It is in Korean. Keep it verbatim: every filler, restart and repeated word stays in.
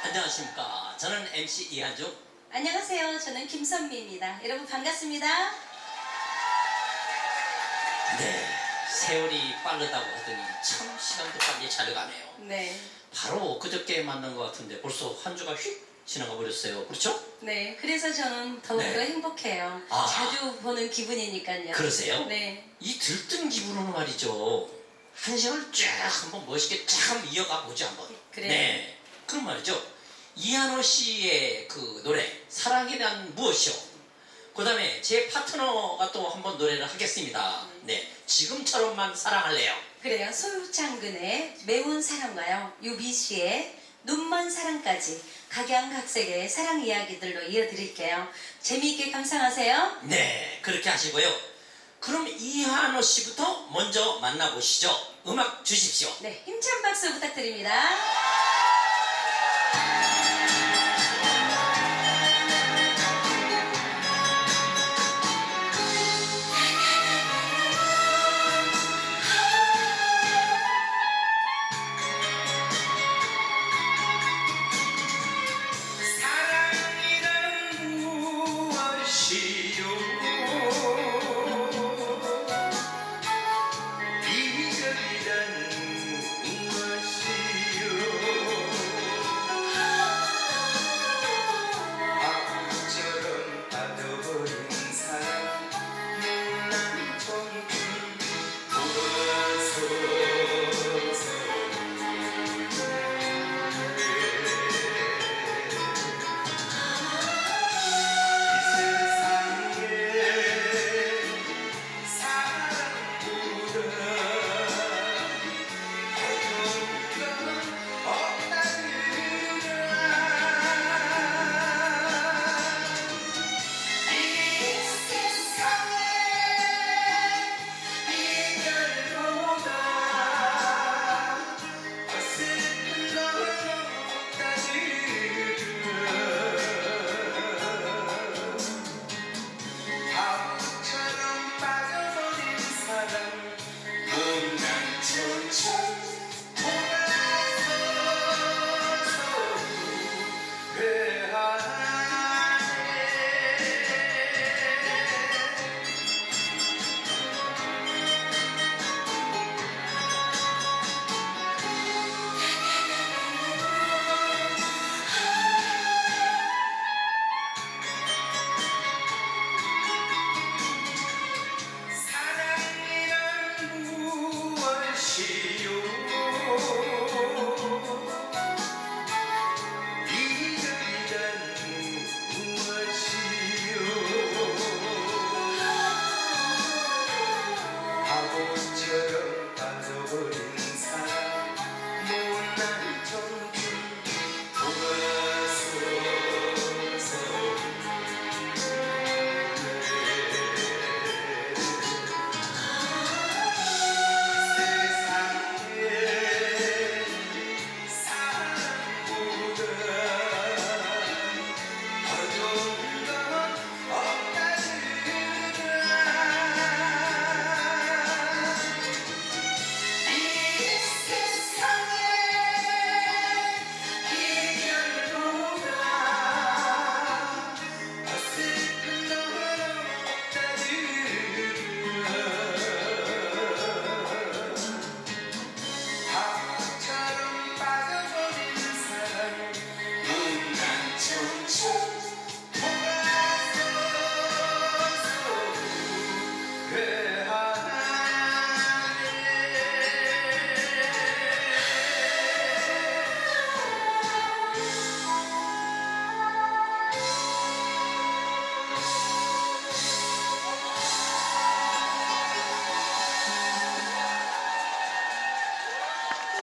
안녕하십니까. 저는 엠씨 이한중. 안녕하세요. 저는 김선미입니다. 여러분 반갑습니다. 네, 세월이 빠르다고 하더니 참 시간도 빨리 잘 가네요. 네. 바로 그저께 만난 것 같은데 벌써 한 주가 휙 지나가 버렸어요. 그렇죠? 네. 그래서 저는 더욱더 네. 행복해요. 아. 자주 보는 기분이니까요. 그러세요? 네. 이 들뜬 기분으로 말이죠. 한 시간을 쫙 한번 멋있게 참 이어가 보죠 한번. 그래요. 네. 그럼 말이죠. 이한호 씨의 그 노래 사랑에 대한 무엇이요? 그 다음에 제 파트너가 또 한번 노래를 하겠습니다. 네. 지금처럼만 사랑할래요. 그래요. 소유창근의 매운 사랑과요. 유비씨의 눈먼 사랑까지 각양각색의 사랑 이야기들로 이어드릴게요. 재미있게 감상하세요. 네. 그렇게 하시고요. 그럼 이한호 씨부터 먼저 만나보시죠. 음악 주십시오. 네. 힘찬 박수 부탁드립니다.